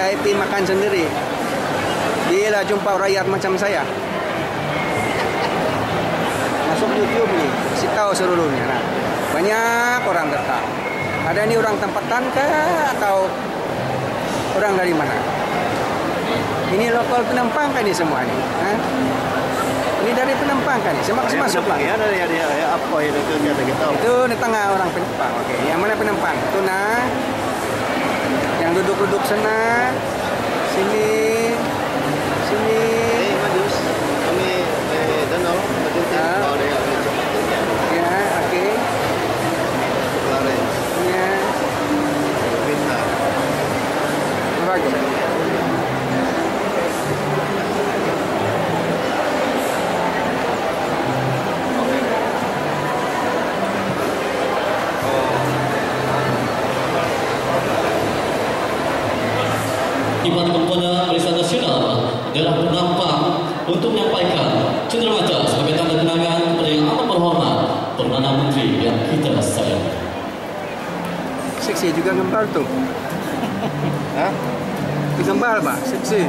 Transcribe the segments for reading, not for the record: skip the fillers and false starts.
VIP makan sendiri. Dia lah jumpa rakyat macam saya. Masuk YouTube ni, kasih tahu seluruhnya. Nah, banyak orang datang. Ada ini orang tempatan kah atau orang dari mana? Ini lokal penumpang kan ini semua ni. Ini dari penumpang kan ini. Masuk lah. Ya, dari apa itu kita tahu. Itu di tengah orang penumpang. Okey, yang mana penumpang? Itu nah. Yang duduk-duduk sana. Sini. Sini. Majus. Kami danau. Ya, okey. Lari. Ya. Bintang. Bagus. Khidmat kepada Barisan Nasional daerah penampang untuk menyampaikan cenderamata sebagai tanda kenangan kepada yang amat berhormat Perdana Menteri yang kita sayang. Seksi juga gambar tu. Hah? Itu gambar pak, seksi.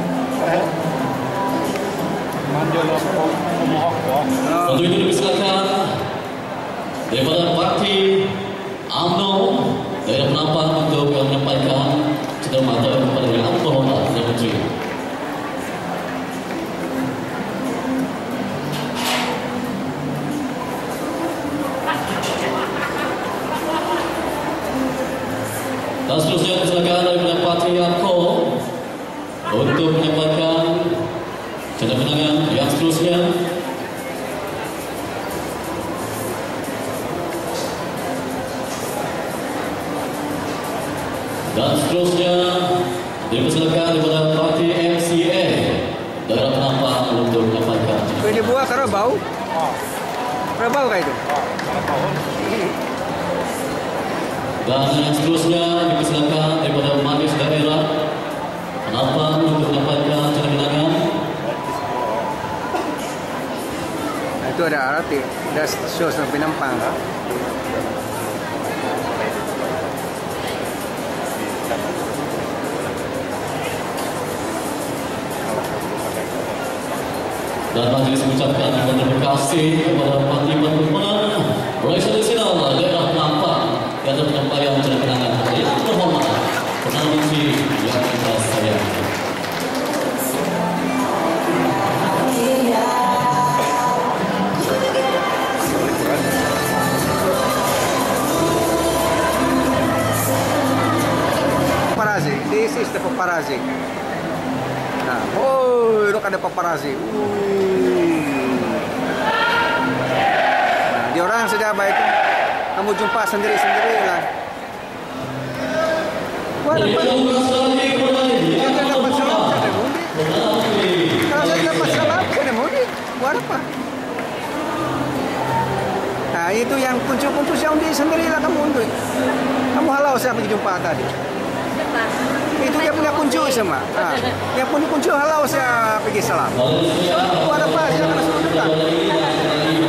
Manjol pemohon kau. Untuk itu dipersilakan daripada Parti UMNO daerah penampang untuk menyampaikan cenderamata kepada yang amat berhormat Perdana Menteri. Dan seterusnya persilakan daripada Parti AMKO untuk menyampaikan cenderamata yang seterusnya. Dan seterusnya dipersilakan daripada Parti MCA daerah penampang untuk menyampaikan. Ini buah karena bau. Karena bau kayak itu. Dan yang seterusnya dipersilakan daripada Majlis Daerah penampang untuk menyampaikan cenderamata. Nah, itu ada arti, ada show sampai penampang. Dan majlis mengucapkan terima kasih kepada Parti Pemenang Barisan Nasional daerah penampang yang telah menyampaikan cenderamata yang terhormat Perdana Menteri yang kita sayang. Paparazzi, this is the paparazzi. Nah, oh, look ada paparazzi. Nah, dia orang sudah baik. Kamu jumpa sendiri-sendiri lah. Wah, dapat. Kita dapat salam saya mudik. Kalau saya dapat salam saya mudik. Buat apa? Nah, itu yang kunci-kunci yang di sendirilah kamu untuk. Kamu halau saya pergi jumpa tadi. Itu dia punya kunci semua. Yang punya kunci halau saya pergi salam. Buat apa? Saya akan suruh juga.